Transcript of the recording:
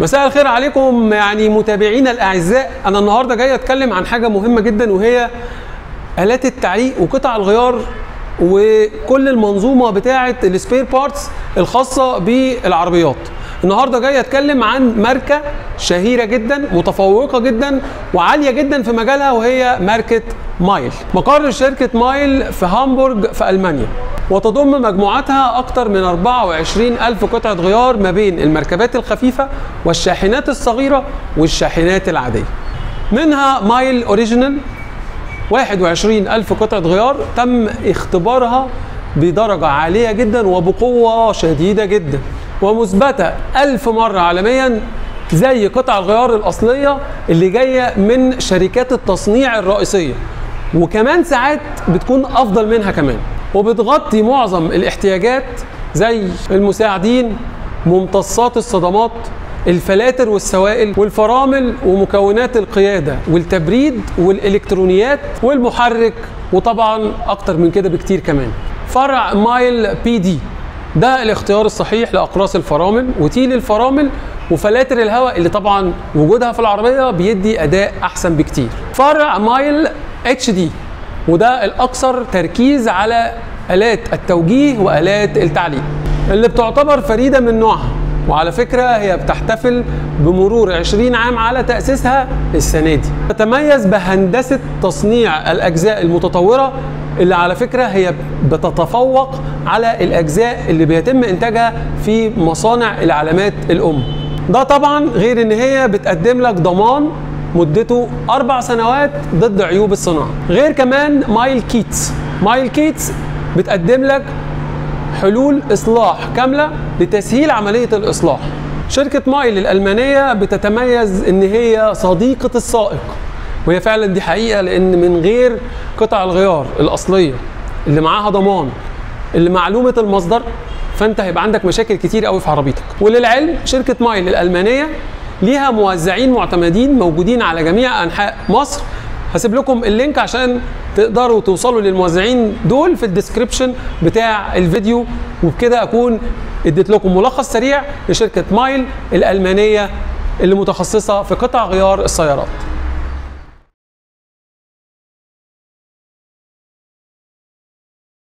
مساء الخير عليكم يعني متابعينا الاعزاء. انا النهارده جاي اتكلم عن حاجه مهمه جدا، وهي آلات التعليق وقطع الغيار وكل المنظومه بتاعه السبير بارتس الخاصه بالعربيات. النهارده جاي اتكلم عن ماركه شهيره جدا متفوقه جدا وعاليه جدا في مجالها، وهي ماركه مايل. مقر شركه مايل في هامبورغ في المانيا، وتضم مجموعتها اكثر من 24,000 قطعه غيار ما بين المركبات الخفيفه والشاحنات الصغيره والشاحنات العاديه. منها مايل اوريجينال 21,000 قطعه غيار تم اختبارها بدرجه عاليه جدا وبقوه شديده جدا ومثبته 1000 مره عالميا، زي قطع الغيار الاصليه اللي جايه من شركات التصنيع الرئيسيه، وكمان ساعات بتكون افضل منها كمان، وبتغطي معظم الاحتياجات زي المساعدين، ممتصات الصدمات، الفلاتر والسوائل والفرامل ومكونات القياده والتبريد والالكترونيات والمحرك، وطبعا اكتر من كده بكتير كمان. فرع مايل بي دي ده الاختيار الصحيح لاقراص الفرامل وتيل الفرامل وفلاتر الهواء اللي طبعا وجودها في العربيه بيدي اداء احسن بكتير. فرع مايل اتش دي وده الاكثر تركيز على آلات التوجيه وآلات التعليق اللي بتعتبر فريده من نوعها، وعلى فكره هي بتحتفل بمرور 20 عام على تاسيسها السنه دي. تتميز بهندسه تصنيع الاجزاء المتطوره اللي على فكره هي بتتفوق على الاجزاء اللي بيتم انتاجها في مصانع العلامات الام. ده طبعا غير ان هي بتقدم لك ضمان مدته 4 سنوات ضد عيوب الصناعه. غير كمان مايل كيتس. مايل كيتس بتقدم لك حلول اصلاح كامله لتسهيل عمليه الاصلاح. شركه مايل الالمانيه بتتميز ان هي صديقه السائق، وهي فعلا دي حقيقه، لان من غير قطع الغيار الاصليه اللي معاها ضمان اللي معلومه المصدر فانت هيبقى عندك مشاكل كتير قوي في عربيتك. وللعلم شركه مايل الالمانيه ليها موزعين معتمدين موجودين على جميع انحاء مصر. هسيب لكم اللينك عشان تقدروا توصلوا للموزعين دول في الديسكريبشن بتاع الفيديو، وبكده اكون اديت لكم ملخص سريع لشركه مايل الالمانيه اللي متخصصه في قطع غيار السيارات.